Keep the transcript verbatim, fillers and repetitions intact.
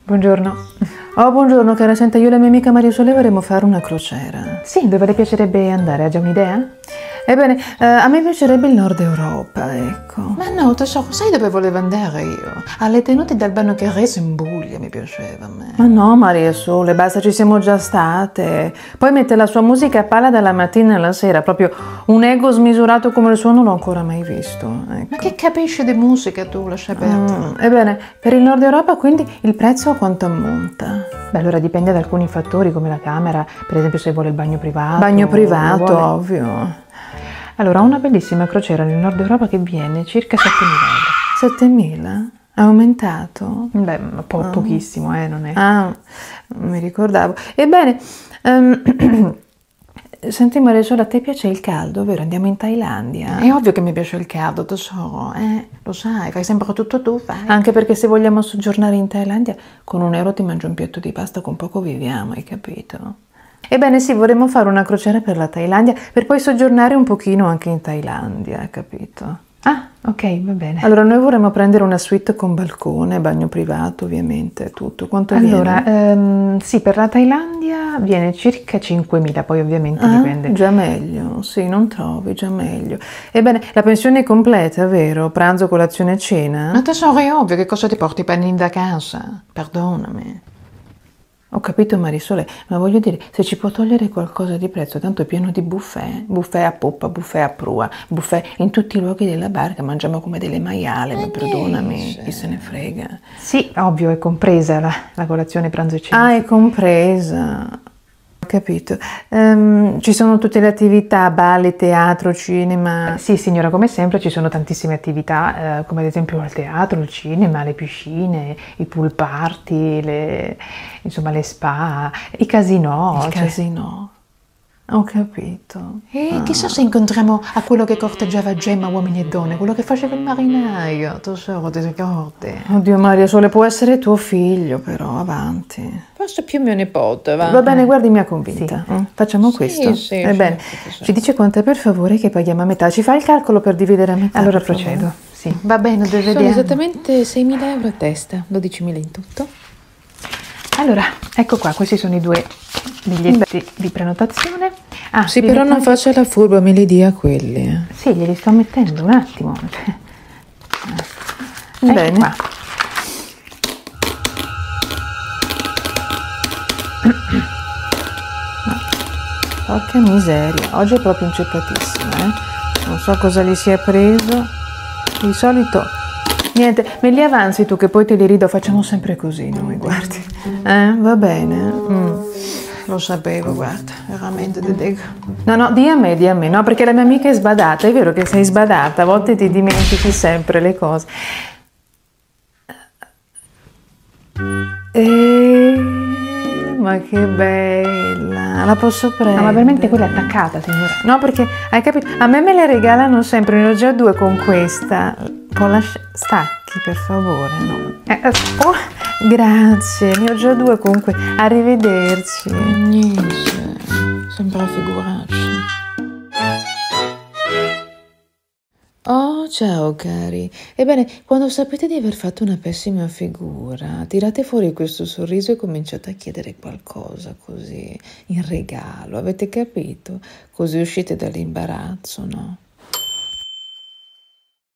Buongiorno. Oh, buongiorno cara, senta, io e la mia amica Maria Sole vorremmo fare una crociera. Sì, dove le piacerebbe andare? Ha già un'idea? Ebbene, eh, a me piacerebbe il Nord Europa, ecco. Ma no, tesoro, sai dove volevo andare io? Alle tenute del Banocchiarese in Puglia mi piaceva a me. Ma no, Maria Sole, basta, ci siamo già state. Poi mette la sua musica a palla dalla mattina alla sera, proprio un ego smisurato come il suo non l'ho ancora mai visto. Ecco. Ma che capisci di musica tu, lascia perdere? Mm, ebbene, per il Nord Europa quindi il prezzo a quanto ammonta? Beh, allora dipende da alcuni fattori come la camera, per esempio se vuole il bagno privato. Bagno privato, vuole... ovvio. Allora, una bellissima crociera nel Nord Europa che viene circa settemila euro. settemila? Ha aumentato? Beh, po- Ah. pochissimo, eh, non è... Ah, non mi ricordavo. Ebbene, ehm, senti Maria Sole, a te piace il caldo, vero? Andiamo in Thailandia. È ovvio che mi piace il caldo, tesoro, eh? Lo sai, fai sempre tutto tu, fai. Anche perché se vogliamo soggiornare in Thailandia, con un euro ti mangi un piatto di pasta, con poco viviamo, hai capito? Ebbene sì, vorremmo fare una crociera per la Thailandia, per poi soggiornare un pochino anche in Thailandia, hai capito? Ah, ok, va bene. Allora, noi vorremmo prendere una suite con balcone, bagno privato, ovviamente, tutto. Quanto Allora, viene? ehm, sì, per la Thailandia viene circa cinquemila, poi ovviamente Ah, dipende. già meglio, sì, non trovi, già meglio. Ebbene, la pensione è completa, vero? Pranzo, colazione e cena? Ma tesoro, è ovvio, che cosa ti porti i panini da casa? Perdonami. Ho capito Marisole, ma voglio dire, se ci può togliere qualcosa di prezzo, tanto è pieno di buffet, buffet a poppa, buffet a prua, buffet in tutti i luoghi della barca, mangiamo come delle maiale, ma perdonami, chi se ne frega. Sì, ovvio, è compresa la, la colazione, pranzo e cena. Ah, è compresa. Ho capito. Ehm, ci sono tutte le attività, balli, teatro, cinema. Eh, Sì, signora, come sempre ci sono tantissime attività, eh, come ad esempio il teatro, il cinema, le piscine, i pool party, le, insomma le spa, i casinò. Il cioè- casino. Ho capito. E chissà se incontriamo a quello che corteggiava Gemma, uomini e donne, quello che faceva il marinaio, tesoro, ti ricordi? Oddio Maria Sole, può essere tuo figlio però, avanti. Forse più mio nipote, va? Va bene, guardi, mi ha convinta. Mm, Facciamo Sì, questo? sì, Ebbene, certo, tesoro. ci dice quant'è per favore che paghiamo a metà? Ci fa il calcolo per dividere a metà? Allora per favore? procedo, sì. Va bene, dove Sono vediamo? esattamente seimila euro a testa, dodicimila in tutto. Allora, ecco qua, questi sono i due biglietti di prenotazione. Ah, Sì, vi però metto non anche- faccia la furba, me li dia quelli. eh. Sì, glieli sto mettendo un attimo. Ecco Bene. qua. Porca miseria, oggi è proprio inceppatissima, eh? Non so cosa gli sia preso. Di solito, niente, me li avanzi tu che poi te li rido, facciamo sempre così noi, guardi. Eh, va bene? Mm. Lo sapevo, guarda, veramente ti dico. No, no, di a me, di a me, no, perché la mia amica è sbadata, è vero che sei sbadata, a volte ti dimentichi sempre le cose. Eh, ma che bella, la posso prendere? No, ma veramente quella è attaccata, signora. No, perché, hai capito, a me me le regalano sempre, ne ho già due con questa. Con la sci- stacchi, per favore, no. Eh, eh, Oh, grazie, ne ho già due con que- Arrivederci. Niente, sembra figurarci. Oh, ciao cari. Ebbene, quando sapete di aver fatto una pessima figura, tirate fuori questo sorriso e cominciate a chiedere qualcosa così, in regalo, avete capito? Così uscite dall'imbarazzo, no?